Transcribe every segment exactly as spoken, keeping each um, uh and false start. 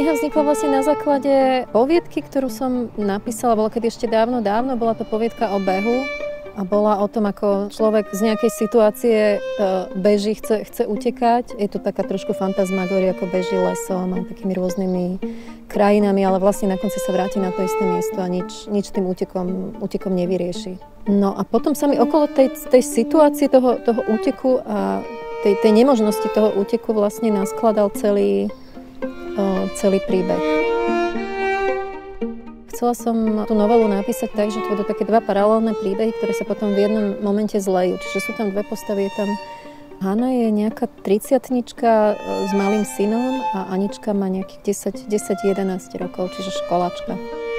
kniha vznikla vlastne na základe poviedky, ktorú som napísala, bola kedy ešte dávno, dávno, bola to poviedka o behu a bola o tom, ako človek z nejakej situácie beží, chce, chce utekať. Je to taká trošku fantasmagória, ako beží lesom a takými rôznymi krajinami, ale vlastne na konci sa vráti na to isté miesto a nič, nič tým útekom, útekom nevyrieši. No a potom sa mi okolo tej, tej situácie toho, toho úteku a tej, tej nemožnosti toho úteku vlastne naskladal celý celý príbeh. Chcela som tú novelu napísať tak, že to budú také dva paralelné príbehy, ktoré sa potom v jednom momente zlejú. Čiže sú tam dve postavy. Je tam Hanna je nejaká tridsiatnička s malým synom a Anička má nejakých desať jedenásť rokov, čiže školačka.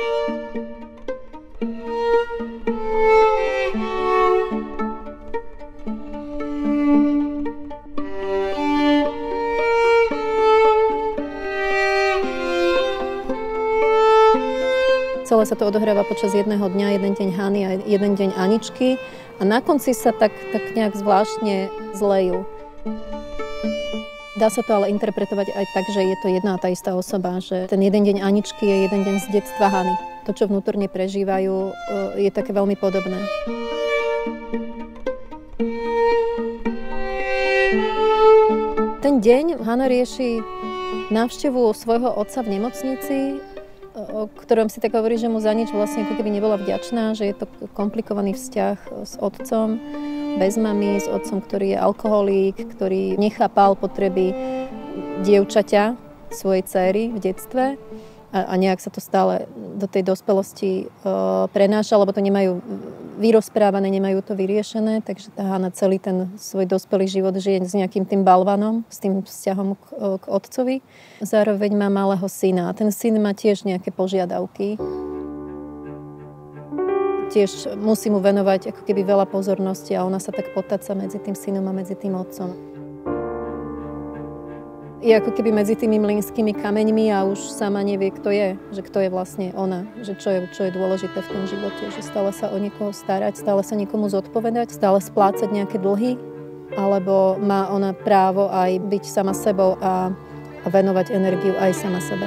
Celé sa to odohráva počas jedného dňa, jeden deň Hany a jeden deň Aničky a na konci sa tak, tak nejak zvláštne zlejú. Dá sa to ale interpretovať aj tak, že je to jedna a tá istá osoba, že ten jeden deň Aničky je jeden deň z detstva Hany. To, čo vnútorne prežívajú, je také veľmi podobné. Ten deň Hana rieši návštevu svojho otca v nemocnici, o ktorom si tak hovorí, že mu za nič vlastne ako keby nebola vďačná, že je to komplikovaný vzťah s otcom, bez mamy, s otcom, ktorý je alkoholík, ktorý nechápal potreby dievčaťa, svojej dcéry v detstve a, a nejak sa to stále do tej dospelosti uh, prenáša, lebo to nemajú vyrozprávané, nemajú to vyriešené, takže tá Hana celý ten svoj dospelý život žije s nejakým tým balvanom, s tým vzťahom k, k otcovi. Zároveň má malého syna a ten syn má tiež nejaké požiadavky. Tiež musí mu venovať ako keby veľa pozornosti a ona sa tak potáca medzi tým synom a medzi tým otcom. Je ako keby medzi tými mlynskými kameňmi a už sama nevie, kto je, že kto je vlastne ona, že čo je, čo je dôležité v tom živote, že stále sa o niekoho starať, stále sa niekomu zodpovedať, stále splácať nejaké dlhy, alebo má ona právo aj byť sama sebou a, a venovať energiu aj sama sebe.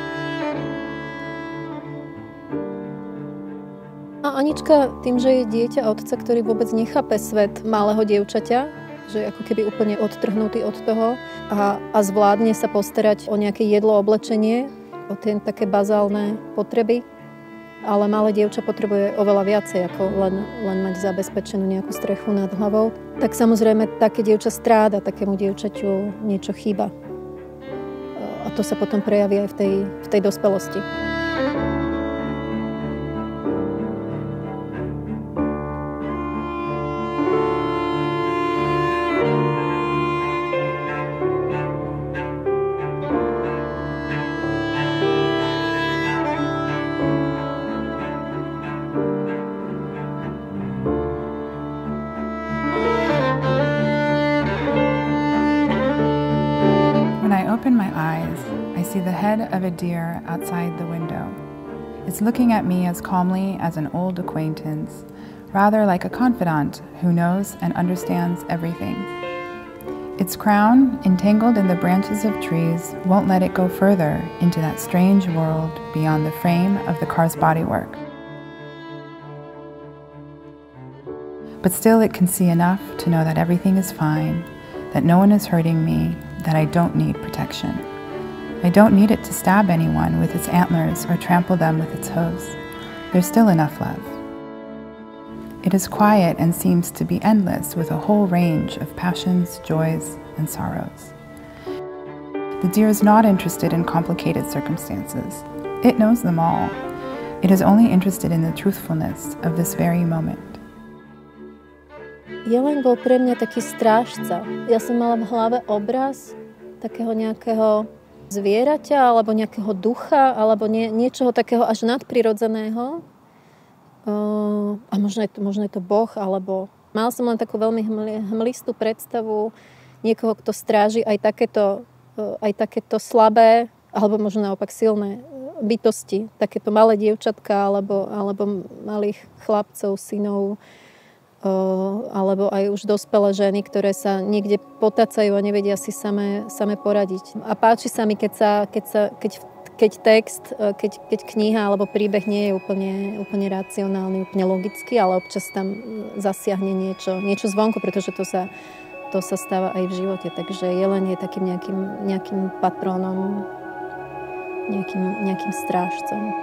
A Anička tým, že je dieťa otca, ktorý vôbec nechápe svet malého dievčaťa, že ako keby úplne odtrhnutý od toho a, a zvládne sa postarať o nejaké jedlo, oblečenie, o tie také bazálne potreby. Ale malé dievča potrebuje oveľa viacej, ako len, len mať zabezpečenú nejakú strechu nad hlavou. Tak samozrejme, také dievča stráda, takému dievčaťu niečo chýba. A to sa potom prejaví aj v tej, v tej dospelosti. Open my eyes, I see the head of a deer outside the window. It's looking at me as calmly as an old acquaintance, rather like a confidant who knows and understands everything. Its crown, entangled in the branches of trees, won't let it go further into that strange world beyond the frame of the car's bodywork. But still it can see enough to know that everything is fine, that no one is hurting me, that I don't need protection. I don't need it to stab anyone with its antlers or trample them with its hooves. There's still enough love. It is quiet and seems to be endless with a whole range of passions, joys, and sorrows. The deer is not interested in complicated circumstances. It knows them all. It is only interested in the truthfulness of this very moment. Jeleň bol pre mňa taký strážca. Ja som mala v hlave obraz takého nejakého zvieraťa, alebo nejakého ducha, alebo nie, niečoho takého až nadprirodzeného. Uh, a možno je, to, možno je to Boh, alebo mal som len takú veľmi hmli, hmlistú predstavu niekoho, kto stráži aj takéto, uh, aj takéto slabé, alebo možno naopak silné bytosti. Takéto malé dievčatka, alebo, alebo malých chlapcov, synov, alebo aj už dospelé ženy, ktoré sa niekde potácajú a nevedia si same, same poradiť. A páči sa mi, keď, sa, keď, sa, keď v keď text, keď, keď kniha alebo príbeh nie je úplne, úplne racionálny, úplne logický, ale občas tam zasiahne niečo, niečo zvonku, pretože to sa, to sa stáva aj v živote. Takže jeleň je takým nejakým, nejakým patrónom, nejakým, nejakým strážcom.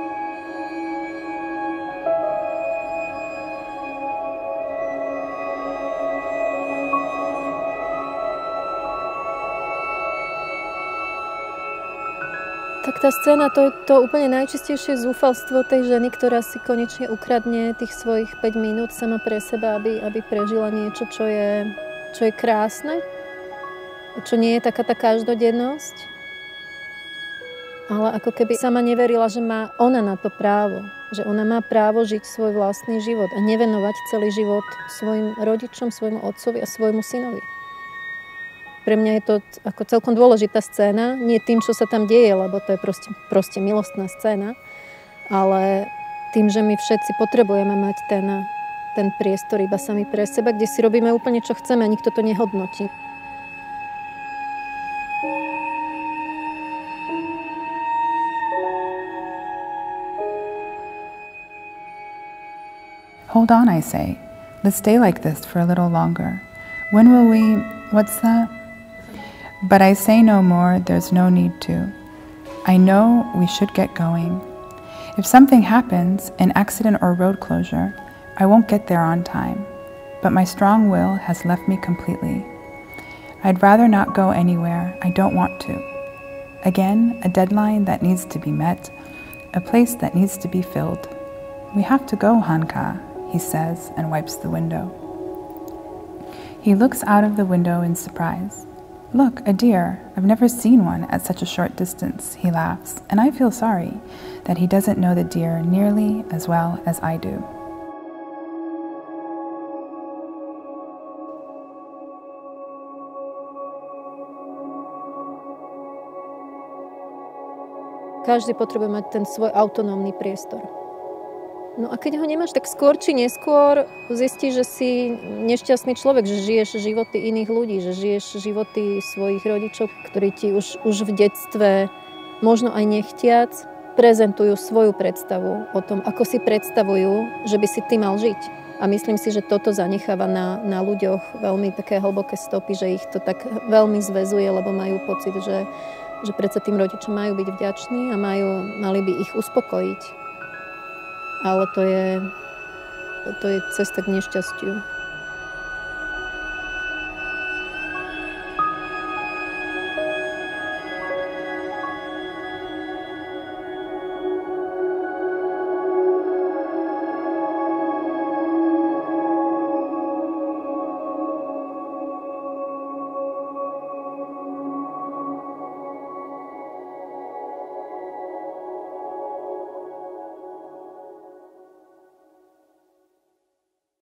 Tak tá scéna, to je to úplne najčistejšie zúfalstvo tej ženy, ktorá si konečne ukradne tých svojich päť minút sama pre seba, aby, aby prežila niečo, čo je, čo je krásne, čo nie je taká tá každodennosť. Ale ako keby sama neverila, že má ona na to právo. Že ona má právo žiť svoj vlastný život a nevenovať celý život svojim rodičom, svojmu otcovi a svojmu synovi. Pre mňa je to ako celkom dôležitá scéna, nie tým, čo sa tam deje, lebo to je proste, proste milostná scéna, ale tým, že my všetci potrebujeme mať ten, ten priestor iba sami pre seba, kde si robíme úplne, čo chceme a nikto to nehodnotí. Hold on, I say. Let's stay like this for a little longer. When will we... What's that? But I say no more, there's no need to. I know we should get going. If something happens, an accident or road closure, I won't get there on time. But my strong will has left me completely. I'd rather not go anywhere, I don't want to. Again, a deadline that needs to be met, a place that needs to be filled. We have to go, Hanka, he says and wipes the window. He looks out of the window in surprise. Look, a deer. I've never seen one at such a short distance, he laughs, and I feel sorry that he doesn't know the deer nearly as well as I do. Každý potrebuje mať ten svoj autonómny priestor. No a keď ho nemáš, tak skôr či neskôr zistíš, že si nešťastný človek, že žiješ životy iných ľudí, že žiješ životy svojich rodičov, ktorí ti už, už v detstve, možno aj nechtiac, prezentujú svoju predstavu o tom, ako si predstavujú, že by si ty mal žiť. A myslím si, že toto zanecháva na, na ľuďoch veľmi také hlboké stopy, že ich to tak veľmi zväzuje, lebo majú pocit, že, že predsa tým rodičom majú byť vďační a majú, mali by ich uspokojiť. Ale to je, to je cesta k nešťastiu.